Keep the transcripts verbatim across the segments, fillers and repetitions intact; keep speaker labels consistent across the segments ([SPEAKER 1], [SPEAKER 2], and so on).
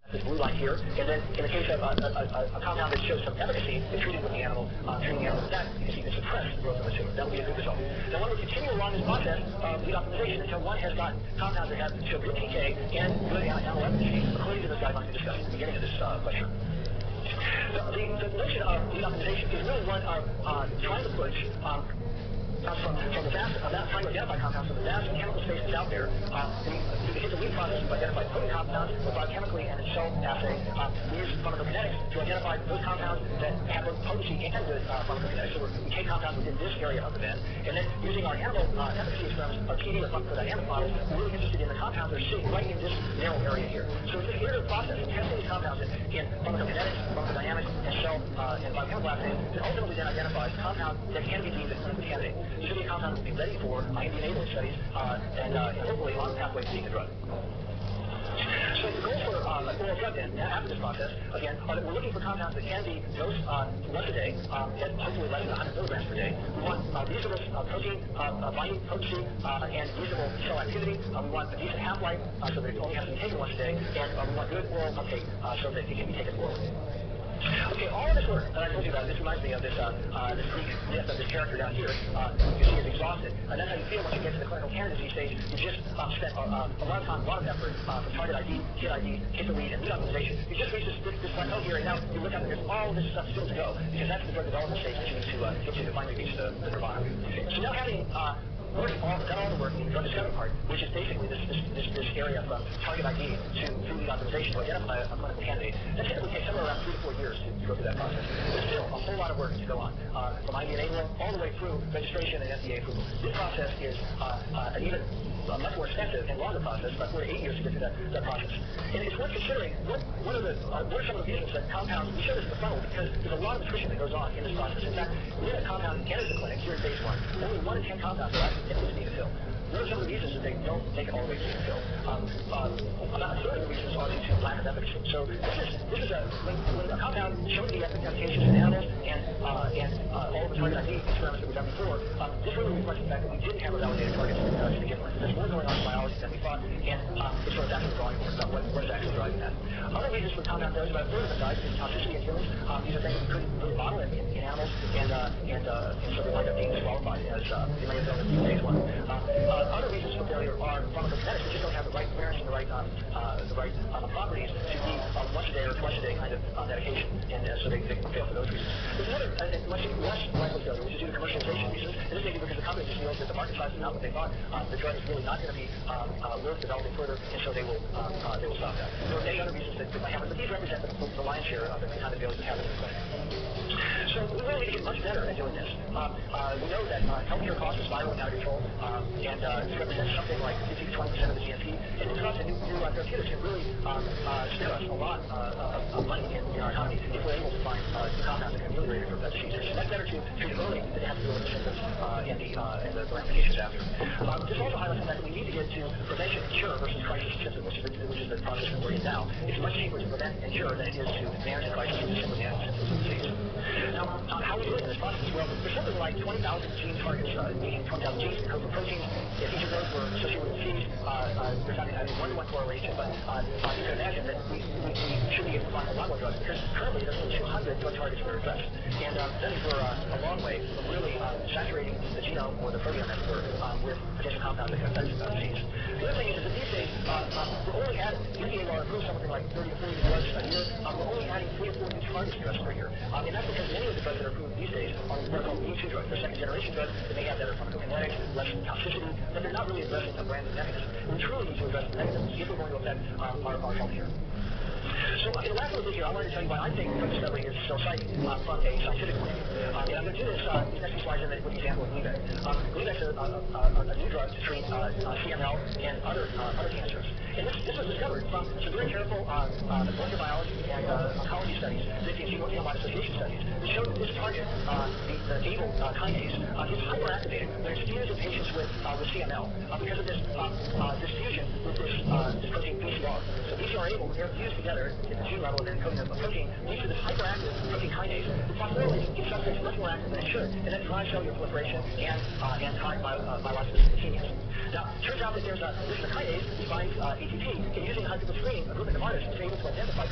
[SPEAKER 1] this blue line here, and then in the case of a, a, a, a compound that shows some efficacy in treating with the animal, uh, treating the animal with that, you can see it suppress the growth of the tumor. That would be a good result. Now, when we continue along this process of lead optimization until one has gotten compounds that have show good P K and good animal efficacy, according to those guidelines we discussed at the beginning of this uh, lecture. The, the, the notion of lead optimization is really one of uh, trying to push um, Uh, from, from the vast amount of trying to identify compounds from the vast chemical space that's out there. Uh, we, we hit the lead process to identify potent compounds both biochemically and in cell assay. Uh, we use pharmacokinetics to identify those compounds that have both potency and good uh, pharmacokinetics. So we take compounds within this area of the band. And then using our animal uh, efficacy experiments, our T D or pharmacodynamic models, we're really interested in the compounds that are sitting right in this narrow area here. So it's this iterative process of testing these compounds in, in pharmacokinetics, pharmacodynamics, and cell uh, and biochemical assays that ultimately then identifies a compound that can be deemed a clinical candidate. This will be a compound that will be ready for I N D-enabling studies uh, and, uh, and hopefully on the pathway to being a drug. So the goal for um, an oral drug then, after this process, again, are that we're looking for compounds that can be dosed uh, once a day, um, at hopefully less than one hundred milligrams per day. We want uh, reasonable uh, protein uh, uh, binding potency uh, and reasonable cell activity. Uh, we want a decent half-life uh, so that it only has to be taken once a day, and uh, we want good oral uptake uh, so that it can be taken orally. Okay, all of this work that I told you about, this reminds me of this uh, uh, this Greek myth of this character down here. Uh, you see is exhausted. And that's how you feel once you get to the clinical candidacy stage. You just um, spent uh, uh, a lot of time, a lot of effort uh, from target I D, hit I D, hit the lead, and lead optimization. You just reach this, this, this plateau here, and now you look up and there's all this stuff still to go, because that's the drug development stage that you need to uh, get to to finally reach the, the nirvana. So now having uh, worked all, done all the work in the drug discovery part, which is basically this this, this, this area from target I D to through lead optimization to identify a clinical candidate, that typically takes somewhere around three to four years to, to go through that process. There's still a whole lot of work to go on, uh, from I N D-enabling all the way through registration and F D A approval. This process is uh, uh, an even a much more expensive and longer process, about four to eight years to get through that, that process. And it's worth considering what, what, are the, uh, what are some of the reasons that compounds, we show this in the funnel because there's a lot of attrition that goes on in this process. In fact, when a compound enters the clinic here in phase one, only one in ten compounds are actually get to the fill. What are some of the reasons that they don't make it all the way to the fill? Um, uh, about a third of the reasons are due to lack of efficacy. So this is this is a when, when a compound shows the efficacious in animals and uh, and uh, all of the target I D experiments that we've done before, um, this really reflects the fact that we didn't have a validated target uh, to begin with. There's more going on in biology than we thought, and um, it's sort of back to the drawing board about what, what is actually driving that. Other reasons for compound failures, about a third of them died in toxicity in humans. Um, these are things that we couldn't really model in, in, in animals, and uh, and uh, and so they wind up being disqualified as uh, they may have done in phase one. Uh, uh, other reasons for failure are pharmacokinetics. We just don't have the right clearance and the right um, uh, the right uh, properties to be uh, once a day or twice a day kind of uh, medication, and uh, so they, they fail for those reasons. There's another uh, much less likely failure, which is due to commercialization reasons. And this may be because the company just feels that the market size is not what they thought. Uh, the drug is really not going to be um, uh, worth developing further, and so they will um, uh, they will stop that. There are many other reasons that, that might happen, but these represent the, the lion's share of the kind of failures that happen in the clinic. So we really need to get much better at doing this. Uh, uh, we know that uh, healthcare costs are spiraling out of control, um, and uh, this represents something like fifty to twenty percent of the G N P. And this cost of new, new uh, therapeutics can really um, uh, spare us a lot uh, of, of money in, in our economy if we're able to find uh, new compounds that can be really for disease. It's much better to treat it early than to have to deal with the symptoms uh, and, the, uh, and the ramifications after. Um, this also highlights the fact that we need to get to prevention and cure versus crisis and symptom, which is the, which is the process that we're in now. It's much cheaper to prevent and cure than it is to manage a crisis and to simply manage symptoms of disease. Now, uh, how are we doing in this process? Well, there's something like twenty thousand gene targets, uh, meaning twenty thousand genes that code for proteins. If each of those were associated with disease, uh, uh, there's not a one-to-one correlation, but uh, uh, you can imagine that we, we, we should be able to find a lot more drugs, because currently there's only two hundred drug targets that are addressed. And um, that is we're uh, a long way from really uh, saturating the genome or the proteome, as it were, um, with potential compounds that can affect uh, disease. The other thing is, is that these days, uh, uh, we're only adding, the F D A will approve something like thirty to forty drugs a year. Um, we're only adding three or four new targets to us per year. Um, and that's because many of the drugs that are approved these days are what are called me too drugs. They're second-generation drugs that may have better pharmacokinetics, less toxicity, but they're not really addressing a brand new mechanism. We truly need to address the mechanisms if we're going to affect um, our, our health care. So in the last little bit here, I wanted to tell you why I think drug discovery is so exciting uh, from a scientific point of view. Um, and I'm going to do this, uh, these next few slides in the, with the example of Gleevec. Um, Gleevec is a, a, a, a new drug to treat uh, uh, C M L and other uh, other cancers. And this, this was discovered from some very careful uh, uh, molecular biology and uh, oncology studies, the genome association studies, that showed that this target, uh, the, the A B L uh, kinase, uh, is hyperactivated when it's fused in patients with, uh, with C M L uh, because of this, uh, uh, this fusion with this, uh, this protein B C R. So B C R A B L, when they're fused together at the gene level and then encoding a protein, leads to this hyperactive protein kinase that phosphorylates keeps substrates much more active than it should, and then drives cellular proliferation and, uh, and high bio, uh, biological leukemias. Now, it turns out that there's a, this is a kinase that binds uh, A T P, and using high-throughput screening, a group of artists was able to identify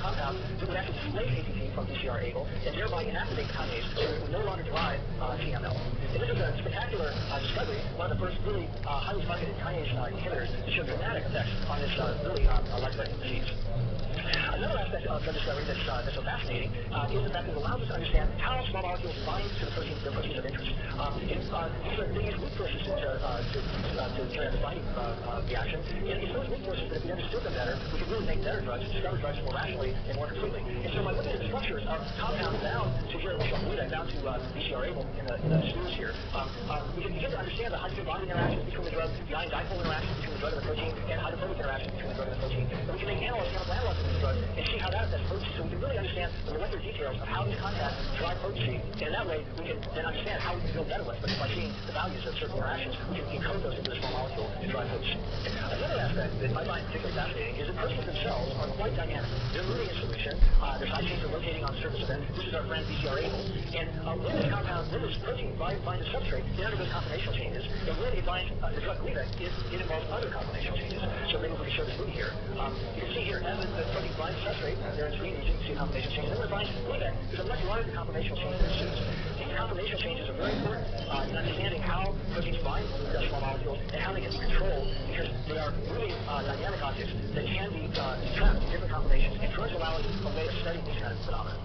[SPEAKER 1] displace A T P from B C R A B L and thereby inactivate the kinase so that we no longer drive uh, T M L. And this is a spectacular uh, discovery, one of the first really uh, highly targeted kinase uh, inhibitors that show dramatic effects on this uh, really um, uh, life-threatening disease. Another aspect of drug discovery that's, uh, that's so fascinating uh, is the fact that it allows us to understand how small molecules bind to the protein, the proteins of interest. Um, and, uh, these are, they use weak forces to, uh, to, uh, to carry out the binding uh, uh, reaction. And it's those weak forces that if we understood them better, we could really make better drugs, discover drugs more rationally and more completely. And so by looking at the structures of compounds bound to here, which are bound to uh, B C R A B L in the, in the spheres here, um, um, we can begin to understand the hydrogen bonding interactions between the drug, the ion dipole interactions between the drug and the protein, and hydrophobic interactions between the drug and the protein. And we can make analogs, chemical analogs of this drug and see how that affects potency. So we can really understand the molecular details of how these contacts drive potency. And in that way, we can then understand how we can build better ones. But by seeing the values of certain interactions, we can encode those into the small molecule to drive potency. Another aspect that I find particularly fascinating is that proteins themselves are quite dynamic. They're moving in solution. Uh, their side chains are rotating on the surface of them. This is our friend B C R A B L. And uh, when this compound, when this protein binds bind a substrate, it undergoes conformational changes. And when it binds uh, the drug Gleevec, it, it involves other conformational changes. So maybe we can show this movie here. Um, you can see here, as the, the protein binds the substrate, there in screen, you can see a conformational change. And then when it binds Gleevec, there's a much larger conformational change that ensues. These conformational changes are very important uh, in understanding how proteins bind to small molecules and how they can be controlled, because they are really uh, dynamic objects that can be uh, trapped in different conformations. And drugs allow us a way of studying these kind of phenomena.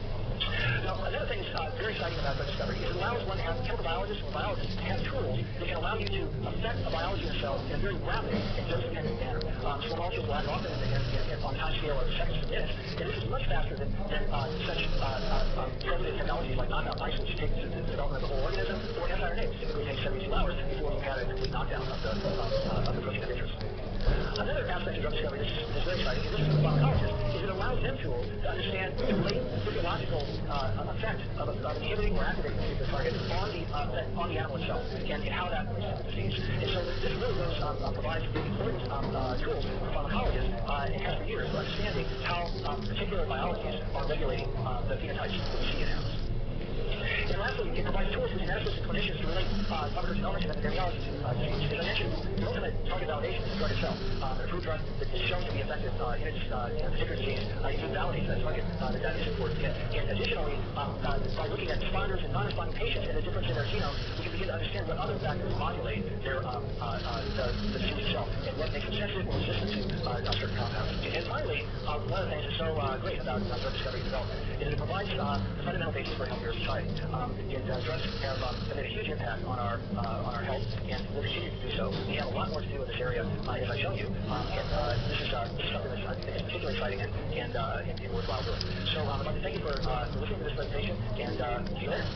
[SPEAKER 1] Now, another thing that's uh, very exciting about drug discovery is it allows one to have chemical biologists or biologists to have tools that can allow you to affect the biology of the cell in a very rapid and dose-dependent manner. Um, small molecules will act often in, in, in, on a time scale of seconds to minutes, and this is much faster than, than uh, such uh, uh, um, primitive technologies like knockout mice, which take the, the development of the whole organism, or siRNA, which typically takes seventy-two hours before you've had a complete knockdown of the, uh, of the protein of interest. Another aspect of drug discovery that's, that's very exciting, and this is for pharmacologists, is it allows them tools to understand the latent physiological uh, effect of, of inhibiting or activating a particular target on the uh, on the animal itself, and, and how that relates to the disease. And so this really goes, um, uh, provides important um, uh, tools for pharmacologists uh, and has for years for understanding how um, particular biologies are regulating uh, the phenotypes that we see in animals. And lastly, it provides tools for geneticists and clinicians to relate uh, pharmacogenomics and epidemiology to uh, disease. As I mentioned, the ultimate target validation is the drug itself. Um, an approved drug that is shown to be effective uh, in, its, uh, in a particular disease, uh, you can validate that target uh, that that is important. And, and additionally, um, uh, by looking at responders and non-responding patients and the difference in their genomes, we can begin to understand what other factors modulate their um, uh, uh, the, the disease itself and what makes them sensitive or resistant to uh, certain compounds. And finally, uh, one of the things that's so uh, great about uh, drug discovery and development is that it provides uh, the fundamental basis for a healthier society. Um, it, uh, drugs have um, made a huge impact on our uh, on our health, and will continue to do so. We have a lot more to do in this area, uh, as I've shown you, um, and uh, this is uh, this is something that's I think is particularly exciting and and, uh, and, and worthwhile doing. So um, I'd like to thank you for, uh, for listening to this presentation, and uh, see you later.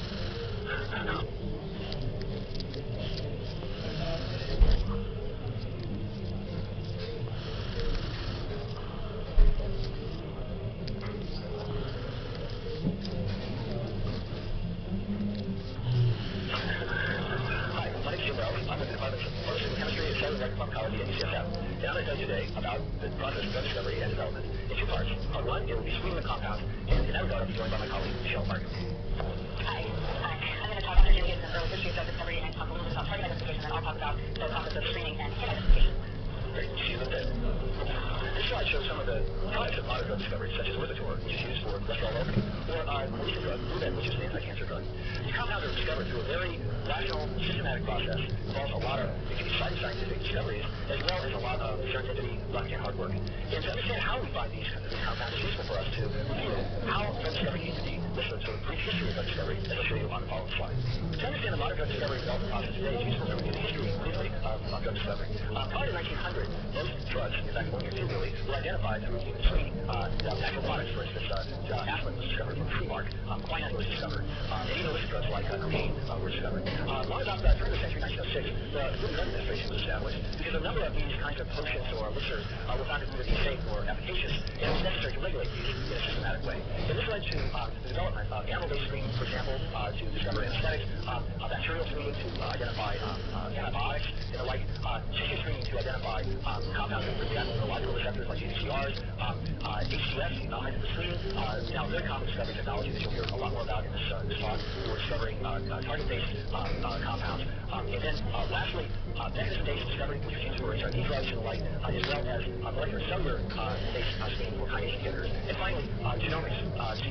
[SPEAKER 1] Pharmacology at U C S F. And I'm going to tell you today about the process of drug discovery and development in two parts. Part one, it will be screening the compounds, and in that regard, I'll be joined by my colleague, Michelle Parker.
[SPEAKER 2] Hi. Hi. I'm going to talk about the early history of drug discovery and talk a little bit about target identification, and I'll talk about the process of screening and hit identification.
[SPEAKER 1] Great. See you in a bit. This slide shows some of the products of modern drug discovery, such as Lipitor, which is used for cholesterol lowering, or uh, the recent drug, Gleevec, which is an anti-cancer drug. These compounds are discovered through a very rational, systematic process. It involves a lot of exciting scientific discoveries, as well as a lot of serendipity, luck, and hard work. And to understand how we find these, these compounds, it's useful for us to review how drug discovery came to be, with a sort of brief history of drug discovery, as I'll show you on the following slide. To understand the modern drug discovery development process today, it's useful to review the history, briefly, of, of drug discovery. Uh, prior to nineteen hundred, most drugs, in fact, only a few really, were identified through screening. Uh, natural products, for instance, uh, uh, aspirin was discovered from Freemark, um, quinine was discovered, um, and even illicit drugs like uh, cocaine uh, were discovered. Uh, long about the turn of the century, nineteen oh six, the Food and Drug Administration was established because a number of these kinds of potions or elixirs uh, were found to either be safe or efficacious, and it was necessary to regulate these in a systematic way. And this led to um, the development of animal-based screening, for example, uh, to discover anesthetics, um, uh, bacterial screening to uh, identify um, uh, antibiotics, and the like, uh, tissue screening to identify um, compounds that react with neurological receptors like G D C Rs, um, uh, H C S, uh, hydrogen uh, now very common discovery technology that you'll hear a lot more about in this, uh, this talk. We're discovering uh, uh, target-based um, uh, compounds. Um, and then uh, lastly, uh, mechanism-based discovery, which is used for H R D drugs and the like, uh, as well as uh, molecular cellular uh, based uh, screening for kinase inhibitors. And finally, uh, genomics, uh,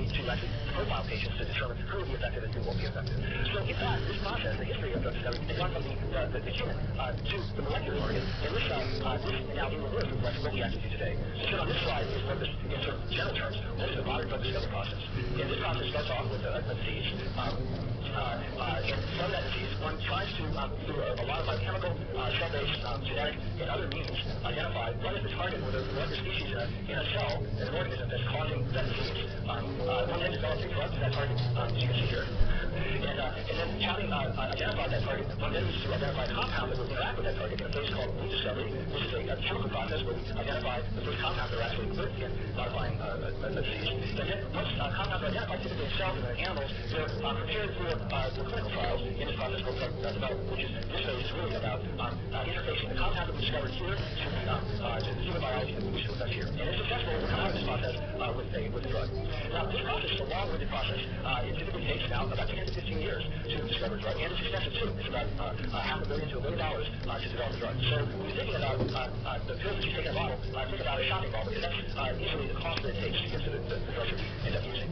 [SPEAKER 1] to actually profile patients to determine who will be effective and who won't be effective. So in fact, this process, the history of drug discovery, has gone from the, the, the, the human uh, to the molecular target, and this, uh, uh, this now in reverse reflects what we actually do today. So on this slide is what this, in sort of general terms, what is the modern drug discovery process? And this process starts off with a, a disease. Um, Uh, uh, and from that disease, one tries to, um, through a, a lot of biochemical, uh, cell-based, um, genetic, and other means, identify what is the target or the molecular species in a, in a cell, in an organism that's causing that disease. Um, uh, one then develops a drug to that target, um, as you can see here. And, uh, and then having uh, uh, identified that target, one then needs to identify a compound that will interact with that target in a phase called lead discovery. This is a, a chemical process where we identify the first compounds that are actually good in modifying uh, a, a disease. And then once uh, compounds are identified, typically in cells and in animals, they're uh, prepared for uh, for clinical trials in this process called drug uh, development, which is this phase is really about um, uh, interfacing the compound that we discovered here to the, um, uh, to the human biology that we wish to affect here. And if successful, we'll come out of this process uh, with a with a drug. Now, this process is a long-winded process. Uh, it typically takes now about ten to fifteen years to discover a drug, and it's expensive too. It's about uh, uh, half a million to a million dollars uh, to develop a drug. So when you're thinking about uh, uh, the pills that you take in a bottle, uh, think about a shopping mall, because that's uh, easily the cost that it takes to get to the, the, the drugs that we end up using.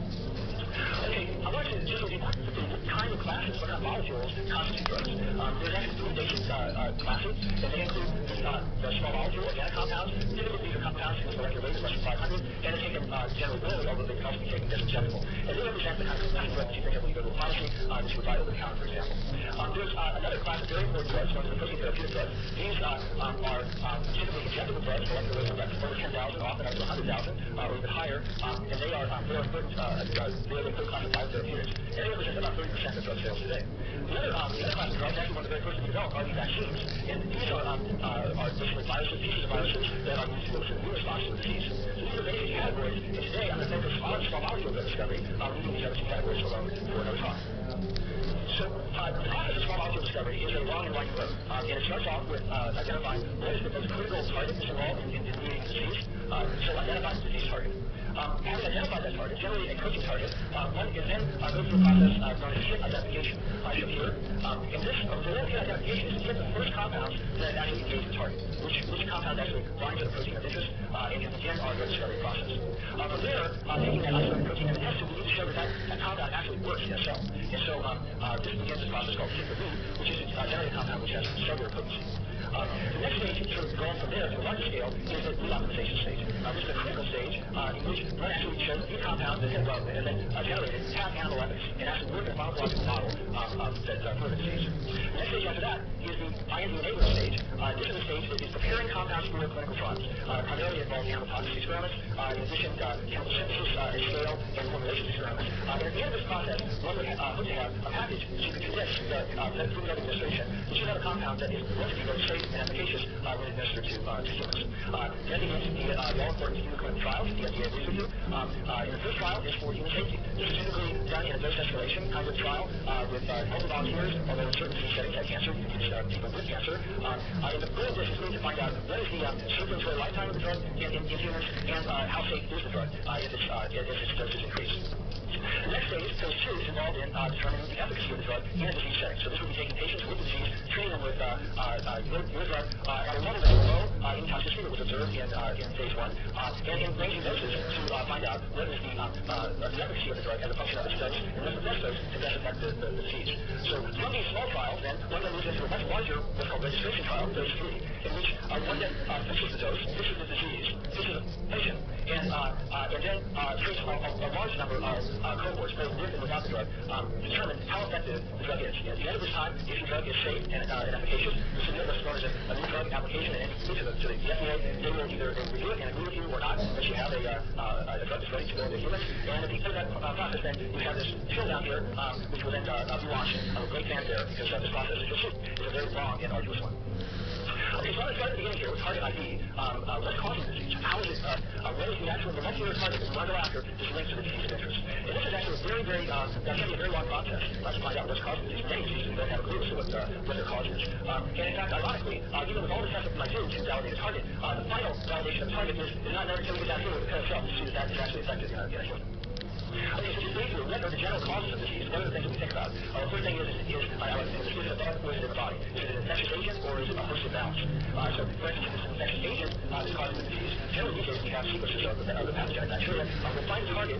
[SPEAKER 1] Okay, I want to just review quickly what kind of classes, what kind of molecules constitute drugs. Um, there's actually three basic uh, uh, classes, and they include the, uh, the small molecule organic compounds. Typically, these are compounds whose molecular weight is less than five hundred, and are taken uh, generally orally, although they can also be taken as injectable. And they represent the kind of class of drugs that you think of when you go to a pharmacy, uh, that you would buy over the counter, for example. Um, there's uh, another class of very important drugs, one of the protein therapeutic drugs. These uh, um, are um, typically injectable drugs, molecular weights of like over ten thousand, often up to one hundred thousand, uh, or even higher, um, and they are um, very important. Uh, uh, they are the third class of biotherapeutics, and they represent about thirty percent of drug sales today. The other, um, the other class of drugs, actually one of the very first to be developed, are the vaccines, and these are, um, uh, are basically viruses, pieces of viruses that are used to elicit immune response to the disease. So these are the basic categories, and today I'm going to focus on small molecule drug discovery, um, leaving these other two categories alone for another talk. So uh, the process of small molecule discovery is a long and winding road, um, and it starts off with uh, identifying what is the most critical target that's involved in, in, in leading the disease. Uh, so identifying the disease target. Um, having identified that target, generally a protein target, uh, one can then uh, go through a process uh, known as hit identification. Uh, shown here. Um, and this, uh, the hit identification is to get the first compounds that actually engage the target, which, which compound actually binds to the protein of interest, uh, and can begin our drug discovery process. Uh, from there, uh, taking that isolated protein and the test tube, we need to show that that, that compound actually works in a cell. And so um, uh, this begins a process called hit the lead, which is to uh, generate a compound which has cellular potency. Um, the next stage, sort of going from there to a larger scale, is the lead optimization stage. Uh, this is the critical stage uh, in which one actually shows the compounds that have, uh, have been uh, generated have animal efficacy and actually work in a pharmacological model um, um, that uh, for the disease. The next stage after that is the I N D enabling stage. Uh, this is the stage that is preparing compounds for clinical trials, uh, primarily involving animal toxicity experiments, uh, in addition uh, chemical synthesis uh, at scale and formulation experiments. Uh, and at the end of this process, one would ha- uh, hope to have a package that you can convince the uh, Food and Drug Administration that you have a compound that is going to be both safe and efficacious uh, when administered to, uh, to humans. Uh, then begins the, uh, the all-important human clinical trials, the F D A agrees with you. Um, uh, and the first trial is for human safety. This is typically done in a dose escalation kind of trial uh, with uh, healthy volunteers, although in certain disease settings like cancer, you can use uh, people with cancer. Um, uh, and the goal of this is really to find out what is the um, circulatory lifetime of the drug in, in, in humans, and uh, how safe is the drug uh, if, it's, uh, if its dose is increased. The next phase, phase two, is involved in uh, determining the efficacy of the drug in a disease setting. So this will be taking patients with the disease, treating them with uh, uh, uh, your, your drug uh, at a level that is below uh, any toxicity that was observed in, uh, in phase one, uh, and in ranging doses to uh, find out what is the, uh, uh, the efficacy of the drug as a function of its dose, and what's the best dose to best affect the, the, the disease. So from these small trials, then, one then moves into a much larger, what's called registration trial, phase three, in which uh, one then uh, fixes the dose, fixes the disease, fixes the patient, and, uh, uh, and then uh, treats a, a, a large number of uh, cohorts, both with and without the drug, um, determine how effective the drug is. And at the end of this time, if your drug is safe and, uh, and efficacious, you submit what's known as a, a new drug application and to the, to the F D A. They will either review it and agree with you or not, that you have a, uh, uh, a drug that's ready to go into humans. And at the end of that uh, process, then you have this pill down here, um, which will then uh, uh, be launched. I'm a great fan there because uh, this process, as you'll see, is a very long and arduous one. Okay, so I'm going to start at the beginning here with target I D. Um, uh, what's causing the disease? How is it, uh, uh, what is the actual molecular target that we want to go after that's linked to the disease of interest? And this is actually a very, very, uh, that can be a very long process uh, to find out what's causing the disease. Many diseases we don't have a clue as to what, uh, what their cause is. Um, and in fact, ironically, uh, even with all the tests that we might do to validate a target, uh, the final validation of the target is, is not known until we get down here with the pill itself to see that that is actually effective in a, in a human. Okay, so just briefly, what are the general causes of disease? What are the things that we think about? Uh, the first thing is, is, is I like to is it a bug or is it in the body? Is it an infectious agent or is it a host of balance? Uh, so, for instance, if it's an infectious agent uh, that's causing the disease, generally these days we have sequences of the, of the pathogenic bacteria. Uh, we'll find a target that's not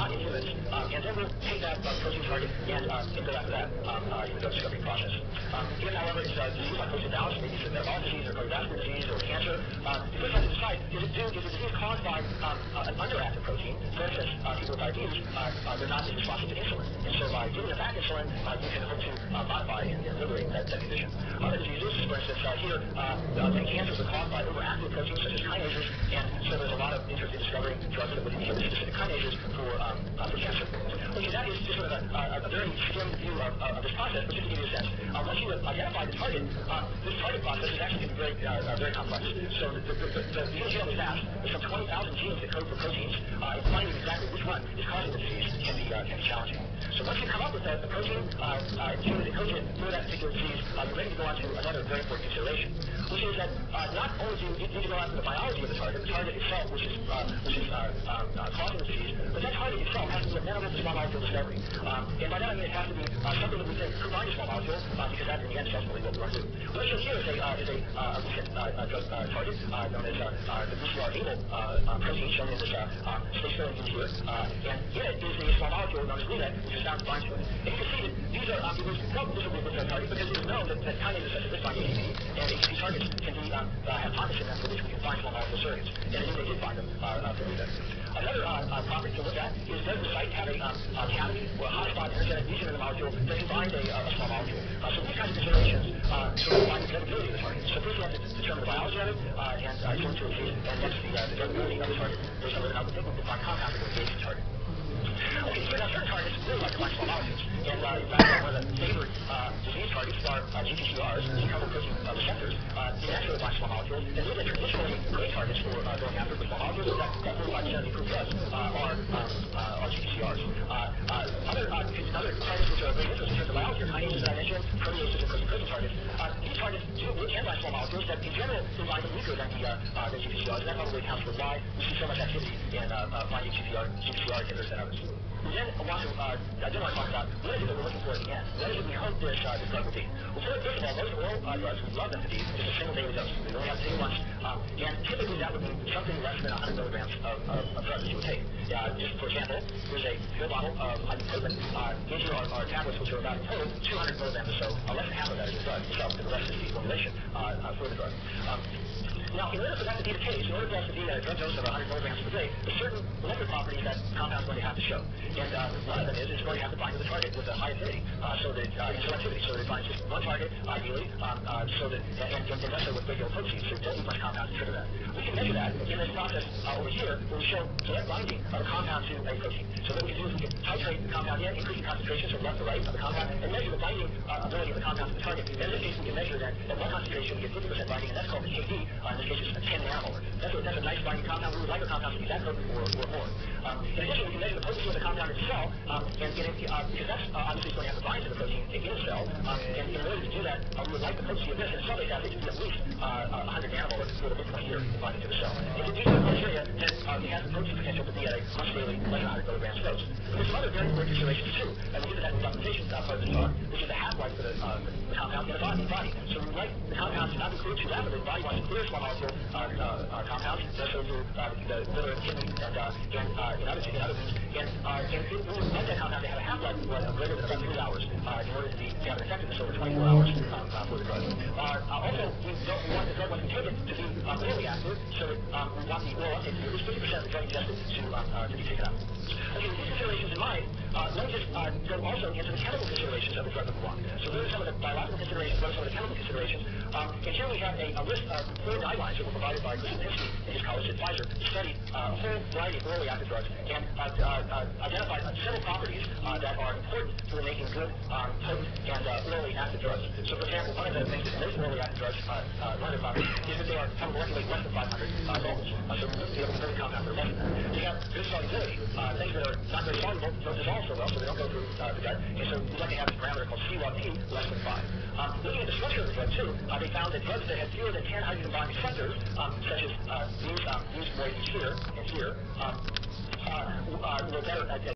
[SPEAKER 1] not in humans, um, and then we'll take that uh, protein target and, uh, and go after that um, uh, in the drug discovery process. Um, if, however, it's a disease like host imbalance, maybe it's a metabolic disease or cardiovascular disease or cancer, uh, you first have to decide, is it due, is the disease caused by um, uh, an underactive protein? For instance, uh, people with diabetes, uh, uh, they're not as responsive to insulin, and so by giving them back insulin, uh, you can hope to uh, modify and, and liberate that, that condition. Other diseases, for instance, uh, here, uh, uh, cancers are caused by overactive proteins such as kinases, and so there's a lot of interest in discovering drugs that would inhibit specific kinases for, um, uh, for cancer. Okay, that is just sort of a, a, a very skimmed view of, uh, of this process, but just to give you a sense, uh, once you identify the target, uh, this target process is actually going to be very, uh, uh, very complex. So the, the, the, the, the human genome is vast. There's some twenty thousand genes that code for proteins, uh, and finding exactly which one is causing the disease can be, uh, can be challenging. So once you come up with the, the protein, uh, uh, gene that codes it for that particular disease, uh, you're ready to go on to another very important consideration, which is that uh, not only do you need to go after the biology of the target, the target itself, which is, uh, which is uh, uh, uh, causing the disease, but that target itself has to be amenable to small molecule discovery. Um, and by that I mean it has to be uh, something that we think could bind a small molecule, uh, because that in the end is ultimately what we want to do. What I show here is a, uh, is a, uh, a recent uh, uh, drug uh, target uh, known as uh, uh, the B C R able uh, uh, protein shown in this uh, uh, space filling image here, uh, and in it is a small molecule known as glutamate, which is found to bind to it. And you can see that these are, um, we know this will be a good target because it is known that, that kinases such as this bind A T P, and A T P targets can be, um, uh, have pockets in them for which we can find small molecule surrogates, and indeed they did find them uh, uh, for glutamate. Another uh, uh, property to look at is does the site have a, um, a cavity or a hotspot energetic region in the molecule that can bind a, uh, a small molecule? Uh, so these kinds of considerations uh, sort of find the druggability of the target. So first we have to determine the biology of it, uh, and uh, sort to achieve, and next the, uh, the druggability of the target. Based on whether or not we think we can find compounds that will engage the target. Okay, so now certain targets really like to bind small molecules, and uh, in fact one of the favorite uh, disease targets are uh, G P C Rs, gene protein uh, receptors. Uh, they naturally bind small molecules, and these are traditionally great targets for uh, going after small molecules. In fact, forty-five percent of the approved drugs uh, are, um, uh, are G P C Rs. Uh, uh, other, uh, other targets which are of great interest in terms of biology are kinases that I mentioned, proteases and protein-protein targets. Uh, these targets do can bind small molecules, but in general they bind them weaker than the, uh, uh, the G P C Rs, and that probably accounts for why we see so much activity in uh, uh, finding G P C R, G P C R inhibitors than others. We then want to, uh, I do want to talk about what is it that we're looking for at the end? What is it we hope this, uh, this drug will be? Well, first of all, most oral uh, drugs, we love them to be just a single daily dose. We only have to take once, um, and typically that would mean something less than one hundred milligrams of, of, of drug that you would take. Uh, just for example, here's a pill bottle of ibuprofen. Uh, these are our, our tablets, which are about in total two hundred milligrams or so. Uh, less than half of that is the drug itself, and the rest is the formulation uh, uh, for the drug. Um, Now, in order for that to be the case, in order for us to be at a drug dose of one hundred milligrams per day, there's certain molecular properties that compound's going to have to show. And uh, one of them is it's going to have to bind to the target with a high affinity, uh, so that uh, and selectivity, so that it binds just one target, ideally, um, uh, so that and, and, and less so with radial potency, so don't need much compound to trigger that. We can measure that in this process uh, over here, where we show direct binding of a compound to a protein. So what we can do is we can titrate the compound in, increasing concentrations from left to right of the compound, and measure the binding uh, ability of the compound to the target. And in this case, we can measure that at one concentration we get fifty percent binding, and that's called the K D. Uh, in this case, it's a ten nanomolar. That's a, that's a nice binding compound. We would like a compound to be that potent or, or more. Um, in addition, we can measure the potency of the compound in the cell, um, and get it, uh, because that's uh, obviously going to have to bind to the protein in the cell. Um, and in order to do that, uh, we would like the potency of this in a cell-based assay to be at least uh, one hundred nanomolar for the midpoint here binding to the cell. If it meets the criteria, then uh, it has the protein potential to be at a once daily, less than one hundred milligrams dose. But there's some other very important considerations too, and we'll get to that in the documentation uh, part of this talk, which is the half-life for the, uh, the compound in the body. body. So we would like the compound to not be cleared too rapidly. The body wants to clear small molecule uh, uh, uh, compounds, so through uh, the liver, kidney, and uh, and uh, in other in other means, and uh, and it, we would like that compound to have a half-life of greater than about three hours uh, in order to, be, to have an effectiveness over twenty-four hours um, uh, for the drug. Uh, uh, also, we don't we want the drug once we take it to be uh, orally active, so that um, we want the oral uptake to be at least fifty percent of the drug ingested to um, uh, to be taken up. Okay, with these considerations in mind, uh, let me just uh, go also into the chemical considerations of the drug that we want. So those are some of the biological considerations, what are some of the chemical considerations. Um, and here we have a, a list of four guidelines that were provided by Chris Lipinski and his colleagues at Pfizer to study uh, a whole variety of orally active drugs and uh, uh, uh, identify uh, several properties uh, that are important for making good, um, potent, and uh, orally active drugs. So, for example, one of the things that most orally active drugs, uh, uh, one of the properties, is that they are have a molecular weight less than five hundred uh, moles. Uh, so, we have a very compound that are less than that. They have good solubility, uh, things that are not very soluble don't dissolve so well, so they don't go through uh, the gut. And so, we'd like to have this parameter called C one P less than five. Um, looking at the structure of the drug, too, uh, they found that drugs that had fewer than ten hydrogen bond receptors, um, such as uh, these, um, these moieties here and here, um, uh, uh, were better at